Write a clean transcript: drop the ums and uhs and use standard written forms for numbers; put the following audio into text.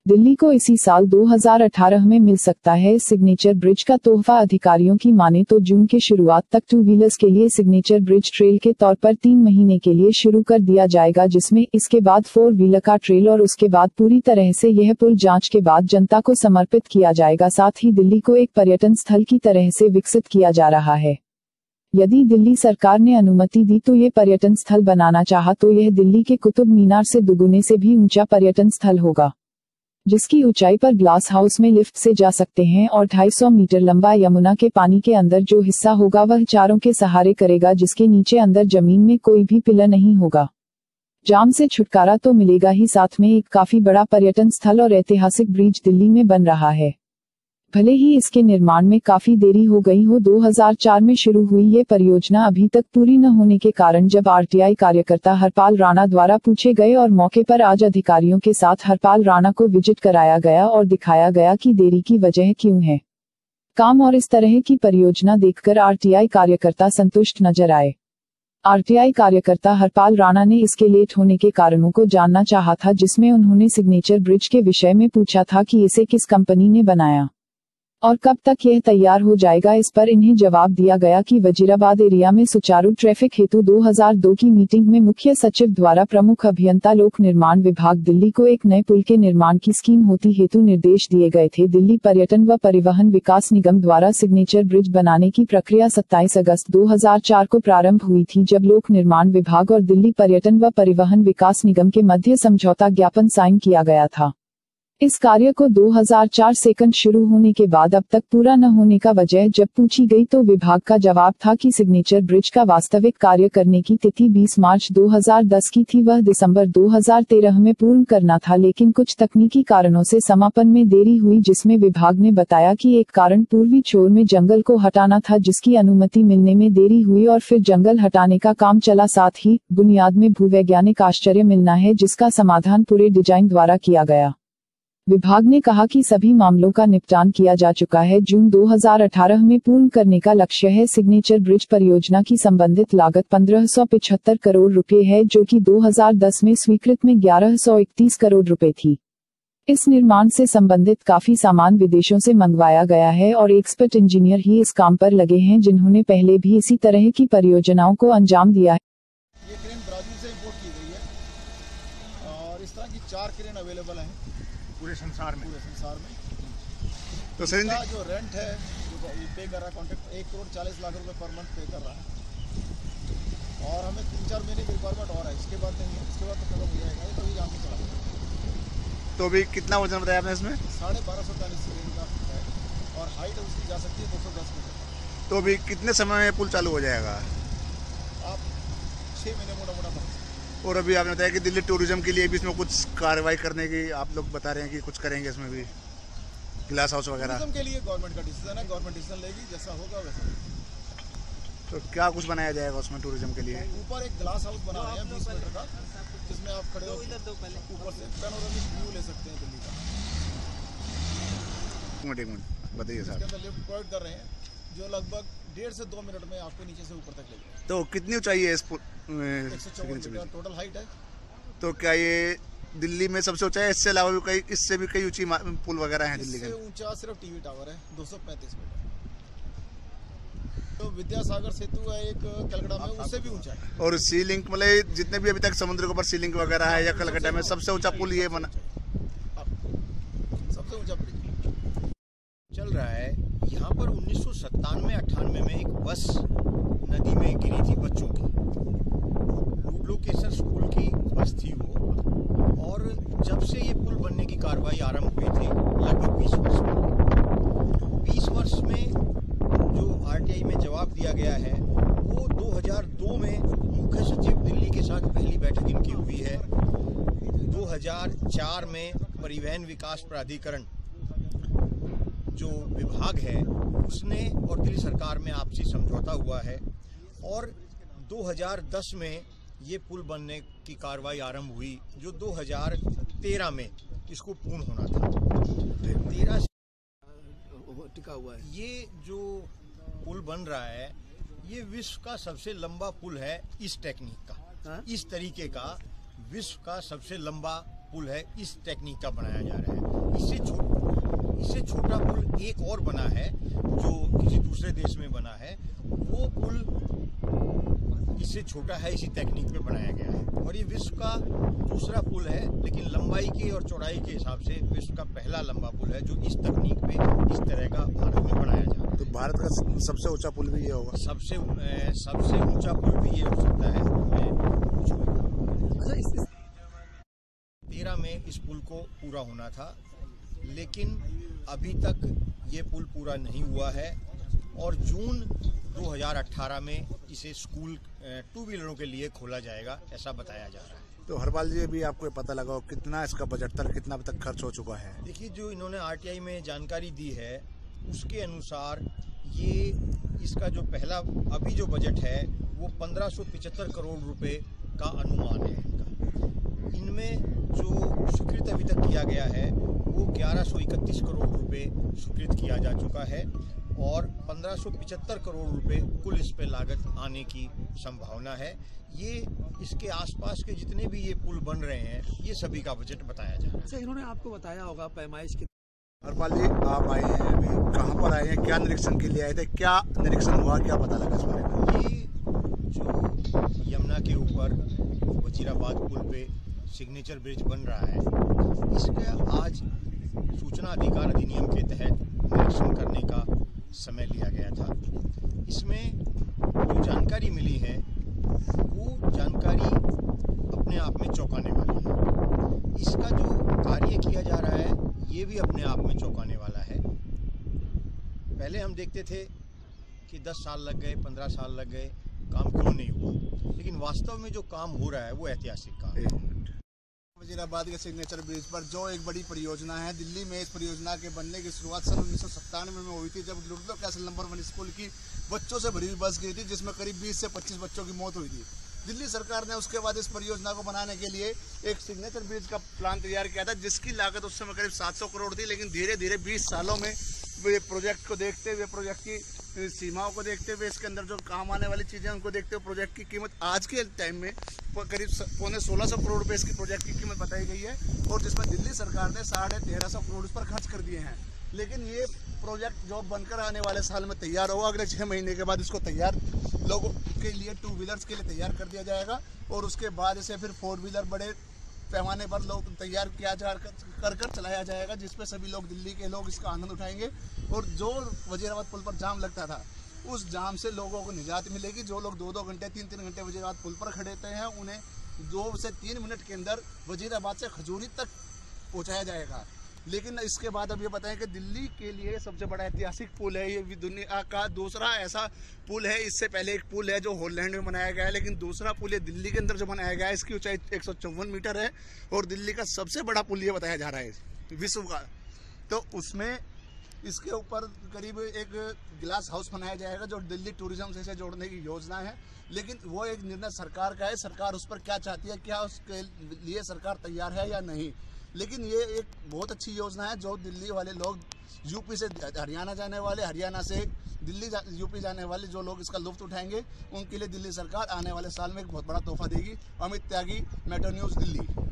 दिल्ली को इसी साल 2018 में मिल सकता है सिग्नेचर ब्रिज का तोहफा। अधिकारियों की माने तो जून के शुरुआत तक टू व्हीलर्स के लिए सिग्नेचर ब्रिज ट्रेल के तौर पर 3 महीने के लिए शुरू कर दिया जाएगा, जिसमें इसके बाद 4 व्हीलर का ट्रेल और उसके बाद पूरी तरह से यह पुल जांच के बाद जनता को समर्पित किया जाएगा। साथ ही दिल्ली को एक पर्यटन स्थल की तरह से विकसित किया जा रहा है। यदि दिल्ली सरकार ने अनुमति दी तो ये पर्यटन स्थल बनाना चाहा तो यह दिल्ली के कुतुब मीनार से दुगुने से भी ऊंचा पर्यटन स्थल होगा, जिसकी ऊंचाई पर ग्लास हाउस में लिफ्ट से जा सकते हैं और 250 मीटर लंबा यमुना के पानी के अंदर जो हिस्सा होगा वह चारों के सहारे करेगा, जिसके नीचे अंदर जमीन में कोई भी पिलर नहीं होगा। जाम से छुटकारा तो मिलेगा ही, साथ में एक काफी बड़ा पर्यटन स्थल और ऐतिहासिक ब्रिज दिल्ली में बन रहा है। भले ही इसके निर्माण में काफी देरी हो गई हो, 2004 में शुरू हुई ये परियोजना अभी तक पूरी न होने के कारण जब आरटीआई कार्यकर्ता हरपाल राणा द्वारा पूछे गए और मौके पर आज अधिकारियों के साथ हरपाल राणा को विजिट कराया गया और दिखाया गया कि देरी की वजह क्यों है काम, और इस तरह की परियोजना देखकर आरटीआई कार्यकर्ता संतुष्ट नजर आए। आरटीआई कार्यकर्ता हरपाल राणा ने इसके लेट होने के कारणों को जानना चाहा था, जिसमें उन्होंने सिग्नेचर ब्रिज के विषय में पूछा था कि इसे किस कंपनी ने बनाया और कब तक यह तैयार हो जाएगा। इस पर इन्हें जवाब दिया गया कि वजीराबाद एरिया में सुचारू ट्रैफिक हेतु 2002 की मीटिंग में मुख्य सचिव द्वारा प्रमुख अभियंता लोक निर्माण विभाग दिल्ली को एक नए पुल के निर्माण की स्कीम होती हेतु निर्देश दिए गए थे। दिल्ली पर्यटन व परिवहन विकास निगम द्वारा सिग्नेचर ब्रिज बनाने की प्रक्रिया 27 अगस्त 2004 को प्रारंभ हुई थी, जब लोक निर्माण विभाग और दिल्ली पर्यटन व परिवहन विकास निगम के मध्य समझौता ज्ञापन साइन किया गया था। इस कार्य को 2004 सेकंड शुरू होने के बाद अब तक पूरा न होने का वजह जब पूछी गई तो विभाग का जवाब था कि सिग्नेचर ब्रिज का वास्तविक कार्य करने की तिथि 20 मार्च 2010 की थी, वह दिसंबर 2013 में पूर्ण करना था, लेकिन कुछ तकनीकी कारणों से समापन में देरी हुई, जिसमें विभाग ने बताया कि एक कारण पूर्वी छोर में जंगल को हटाना था, जिसकी अनुमति मिलने में देरी हुई और फिर जंगल हटाने का काम चला। साथ ही बुनियाद में भूवैज्ञानिक आश्चर्य मिलना है, जिसका समाधान पूरे डिजाइन द्वारा किया गया। विभाग ने कहा कि सभी मामलों का निपटान किया जा चुका है। जून 2018 में पूर्ण करने का लक्ष्य है। सिग्नेचर ब्रिज परियोजना की संबंधित लागत 1575 करोड़ रुपए है, जो कि 2010 में स्वीकृत में 1131 करोड़ रुपए थी। इस निर्माण से संबंधित काफी सामान विदेशों से मंगवाया गया है और एक्सपर्ट इंजीनियर ही इस काम पर लगे हैं, जिन्होंने पहले भी इसी तरह की परियोजनाओं को अंजाम दिया है। ये क्रेन ब्राजील से इंपोर्ट की गई है और इस तरह की 4 क्रेन अवेलेबल हैं पूरे संसार में। तो सर इनका जो रेंट है जो पे कर रहा है कॉन्ट्रैक्ट 1 करोड़ 40 लाख रुपए पर मंथ पे कर रहा है और हमें 3-4 महीने की रिक्वायरमेंट और है, इसके बाद नहीं है, इसके बाद तो खत्म हो जाएगा, ये कभी जाम नहीं चला। तो अभी कितना वजन बताया आपने इसमें? 1250 टन इस क्रेन का है और हाइट उसकी जा सकती है 210 मीटर। तो अभी कितने समय में पुल चालू हो जाएगा? आप 6 महीने मोटा मोटा। और अभी आपने बताया कि दिल्ली टूरिज्म के लिए भी इसमें कुछ कार्रवाई करने की आप लोग बता रहे हैं कि कुछ करेंगे इसमें भी, ग्लास हाउस वगैरह के लिए गवर्नमेंट का डिसीजन है, गवर्नमेंट डिसीजन लेगी, जैसा होगा वैसा। तो क्या कुछ बनाया जाएगा उसमें टूरिज्म के लिए? ऊपर एक ग्लास हाउस बना रहे हैं 20 मीटर का, जिसमें आप खड़े हो ऊपर से पैनोरामिक व्यू ले सकते हैं दिल्ली का। एक मिनट बताइए सर। इसके अंदर लिफ्ट प्रोवाइड कर रहे हैं जो लगभग 1.5 से 2 मिनट में आपको नीचे से ऊपर तक ले जाएगा। तो कितनी ऊंचाई है इस पुल? 154 मीटर टोटल हाइट है। तो क्या ये दिल्ली में सबसे ऊंचा है? इससे अलावा भी कई, इससे भी कई ऊंची पुल वगैरह हैं दिल्ली के? इससे ऊंचा सिर्फ टीवी टावर है 235 मीटर। तो विद्यासागर सेतु है एक कलकत्ता में, उससे भी ऊंचा है। और सी लिंक मतलब जितने भी अभी तक समुद्र के ऊपर सी लिंक वगैरह है या कलकत्ता में सबसे ऊंचा पुल ये बना, सबसे ऊंचा ब्रिज चल रहा है। यहाँ पर 1997-98 में एक बस नदी में गिरी थी बच्चों की, लूडलोकेशन स्कूल की बस थी वो, और जब से ये पुल बनने की कार्रवाई आरंभ हुई थी लगभग 20 वर्ष में। 20 वर्ष में जो आरटीआई में जवाब दिया गया है वो 2002 में मुख्य सचिव दिल्ली के साथ पहली बैठक इनकी हुई है। 2004 में परिवहन विकास प्राधिकरण जो विभाग है उसने और दिल्ली सरकार में आपसी समझौता हुआ है और 2010 में ये पुल बनने की कार्रवाई आरंभ हुई, जो 2013 में इसको पूर्ण होना था। 13 टिका हुआ है। ये जो पुल बन रहा है ये विश्व का सबसे लंबा पुल है इस टेक्निक का। इस तरीके का विश्व का सबसे लंबा पुल है इस टेक्निक का बनाया जा रहा है। इससे छोटा पुल एक और बना है जो किसी दूसरे देश में बना है, वो पुल इससे छोटा है, इसी टेक्निक पे बनाया गया है। और ये विश्व का दूसरा पुल है, लेकिन लंबाई के और चौड़ाई के हिसाब से विश्व का पहला लंबा पुल है जो इस तकनीक पे इस तरह का भारत में बनाया जा रहा है। तो भारत का सबसे ऊंचा पुल भी ये होगा? सबसे ऊंचा पुल भी ये हो सकता है। 2013 में इस पुल को पूरा होना था, लेकिन अभी तक ये पुल पूरा नहीं हुआ है और जून 2018 में इसे स्कूल 2 व्हीलरों के लिए खोला जाएगा, ऐसा बताया जा रहा है। तो हरपाल जी, अभी आपको पता लगा कितना इसका बजट तक कितना अब तक खर्च हो चुका है? देखिए, जो इन्होंने आरटीआई में जानकारी दी है उसके अनुसार ये इसका जो पहला अभी जो बजट है वो 1575 करोड़ रुपए का अनुमान है इनका। इनमें जो स्वीकृत अभी तक किया गया है वो 1131 करोड़ रुपए स्वीकृत किया जा चुका है और 1575 करोड़ रुपए कुल इस पे लागत आने की संभावना है। ये इसके आसपास के जितने भी ये पुल बन रहे हैं ये सभी का बजट बताया जा रहा है। अच्छा, इन्होंने आपको बताया होगा पैमाइश की। हरपाल जी, आप आए हैं, अभी कहाँ पर आए हैं, क्या निरीक्षण के लिए आए थे, क्या निरीक्षण हुआ, क्या पता लगा इस बारे में? ये जो यमुना के ऊपर वजीराबाद पुल पे सिग्नेचर ब्रिज बन रहा है, इसका आज सूचना अधिकार अधिनियम के तहत निरीक्षण करने का समय लिया गया था। इसमें जो जानकारी मिली है वो जानकारी अपने आप में चौंकाने वाली है। इसका जो कार्य किया जा रहा है ये भी अपने आप में चौंकाने वाला है। पहले हम देखते थे कि 10 साल लग गए, 15 साल लग गए, काम क्यों नहीं हुआ, लेकिन वास्तव में जो काम हो रहा है वो ऐतिहासिक काम है। वजीराबाद के सिग्नेचर ब्रिज पर जो एक बड़ी परियोजना है, दिल्ली में इस परियोजना के बनने की शुरुआत सन 1997 में हुई थी, जब लुडलो कैसल नंबर 1 स्कूल की बच्चों से भरी हुई बस गई थी, जिसमें करीब 20 से 25 बच्चों की मौत हुई थी। दिल्ली सरकार ने उसके बाद इस परियोजना को बनाने के लिए एक सिग्नेचर ब्रिज का प्लान तैयार किया था, जिसकी लागत उस समय करीब 700 करोड़ थी। लेकिन धीरे धीरे 20 सालों में ये प्रोजेक्ट को देखते हुए, प्रोजेक्ट की सीमाओं को देखते हुए, इसके अंदर जो काम आने वाली चीज़ें उनको देखते हुए प्रोजेक्ट की कीमत आज के टाइम में करीब 1650 करोड़ रुपए इसकी प्रोजेक्ट की कीमत बताई गई है, और जिसमें दिल्ली सरकार ने 1350 करोड़ इस पर खर्च कर दिए हैं। लेकिन ये प्रोजेक्ट जो बनकर आने वाले साल में तैयार होगा, अगले 6 महीने के बाद इसको तैयार लोगों के लिए 2 व्हीलर्स के लिए तैयार कर दिया जाएगा, और उसके बाद इसे फिर 4 व्हीलर बड़े पैमाने पर लोग तैयार किया जा कर चलाया जाएगा, जिसपे सभी लोग, दिल्ली के लोग इसका आनंद उठाएंगे। और जो वजीराबाद पुल पर जाम लगता था, उस जाम से लोगों को निजात मिलेगी। जो लोग 2-2 घंटे 3-3 घंटे वजीराबाद पुल पर खड़े रहते हैं, उन्हें 2 से 3 मिनट के अंदर वजीराबाद से खजूरी तक पहुंचाया जाएगा। लेकिन इसके बाद अब ये बताएं कि दिल्ली के लिए सबसे बड़ा ऐतिहासिक पुल है ये, दुनिया का दूसरा ऐसा पुल है। इससे पहले एक पुल है जो हॉलैंड में बनाया गया है, लेकिन दूसरा पुल ये दिल्ली के अंदर जो बनाया गया है, इसकी ऊंचाई 154 मीटर है और दिल्ली का सबसे बड़ा पुल ये बताया जा रहा है विश्व का। तो उसमें इसके ऊपर करीब एक ग्लास हाउस बनाया जाएगा जो दिल्ली टूरिज्म से जोड़ने की योजना है। लेकिन वो एक निर्णय सरकार का है, सरकार उस पर क्या चाहती है, क्या उसके लिए सरकार तैयार है या नहीं। लेकिन ये एक बहुत अच्छी योजना है जो दिल्ली वाले लोग, यूपी से हरियाणा जाने वाले, हरियाणा से दिल्ली यूपी जाने वाले जो लोग इसका लुत्फ उठाएंगे, उनके लिए दिल्ली सरकार आने वाले साल में एक बहुत बड़ा तोहफा देगी। Amit Tyagi, Metro News, Delhi.